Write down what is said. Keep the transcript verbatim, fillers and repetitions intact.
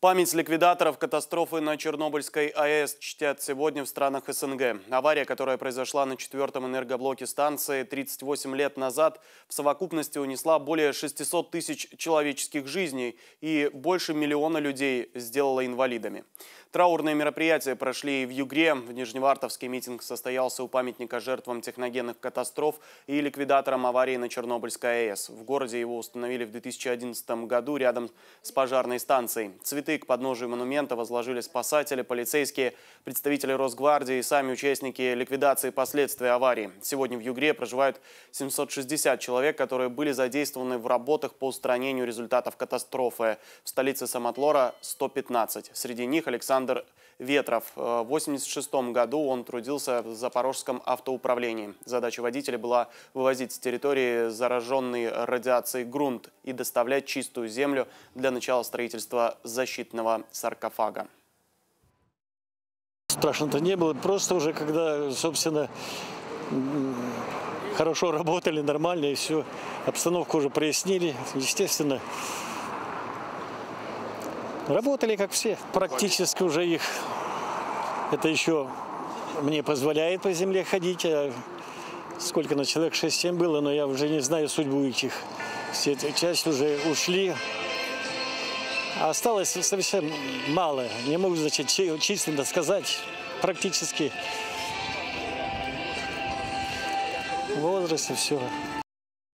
Память ликвидаторов катастрофы на Чернобыльской АЭС чтят сегодня в странах СНГ. Авария, которая произошла на четвертом энергоблоке станции тридцать восемь лет назад, в совокупности унесла более шестисот тысяч человеческих жизней и больше миллиона людей сделала инвалидами. Траурные мероприятия прошли и в Югре. В Нижневартовске митинг состоялся у памятника жертвам техногенных катастроф и ликвидаторам аварии на Чернобыльской АЭС. В городе его установили в две тысячи одиннадцатом году рядом с пожарной станцией. Цветы к подножию монумента возложили спасатели, полицейские, представители Росгвардии и сами участники ликвидации последствий аварии. Сегодня в Югре проживают семьсот шестьдесят человек, которые были задействованы в работах по устранению результатов катастрофы. В столице Самотлора – сто пятнадцать. Среди них Александр Ветров. В восемьдесят шестом году он трудился в Запорожском автоуправлении. Задача водителя была вывозить с территории зараженный радиацией грунт и доставлять чистую землю для начала строительства защитного саркофага. Страшно-то не было. Просто уже когда, собственно, хорошо работали, нормально, и все, обстановку уже прояснили, естественно, работали как все. Практически уже их, это еще мне позволяет по земле ходить. А сколько на человек, шесть-семь было, но я уже не знаю судьбу их. Все эти части уже ушли. А осталось совсем мало. Не могу, значит, численно сказать. Практически возраст и все.